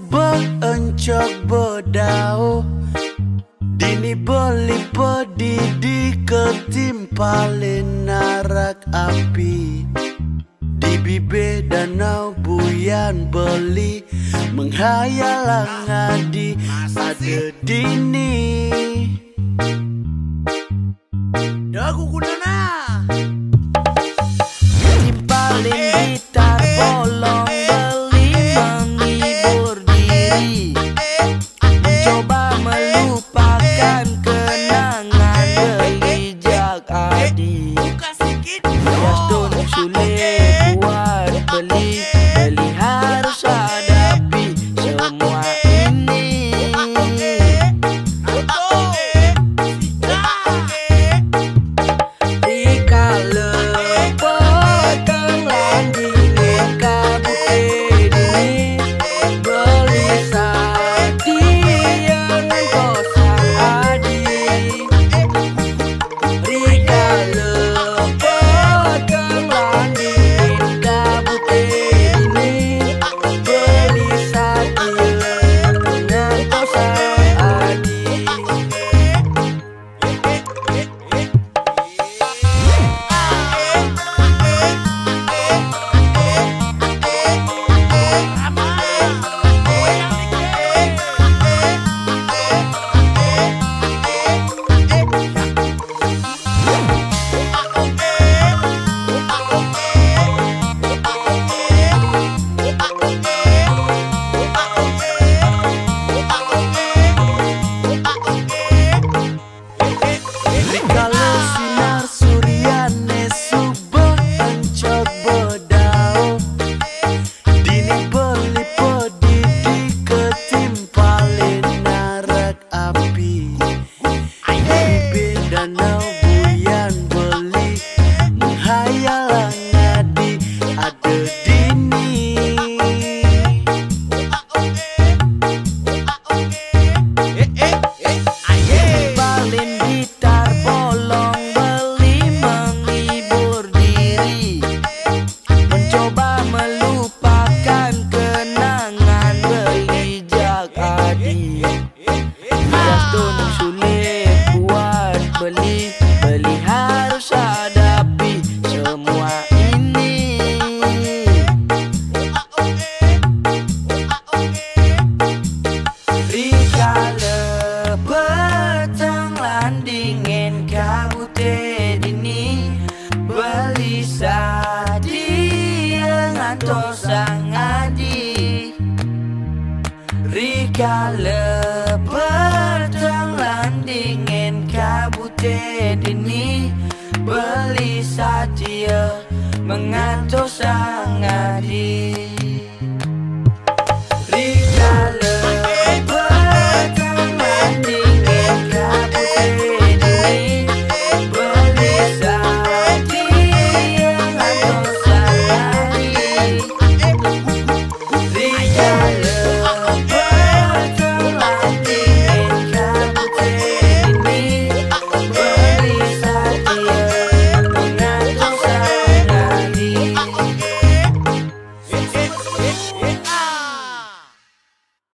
encok bodao dini beli pedidi ketimpalin narak api di bibe danau buyan beli menghayal ngadi ada dini dagu kunana ketimpalin gitar bolong beli menghibur diri mencoba melupakan kenangan beli jak adi Yaston sulit buat beli harus hadapi semua ini Rika lepot landingin kabut ini beli sati yang kosong adi Rika lepot landingin kabut ini beli sati yang kosong adi Kalau sinar suryane subuh encok bodao dini beli pedidi ketimpalin narak api bibe danau buyan beli menghayal ngadi ada dini Ketimpalin gitar bolong beli menghibur diri mencoba melupakan kenangan beli jak adi Yaston sulit buat beli harus hadapi semua ini Rika lepetang landingin kabut dini beli sadi ngantos ngadi Rika lepetang landingin kabut dini beli sadi mengantos ngadi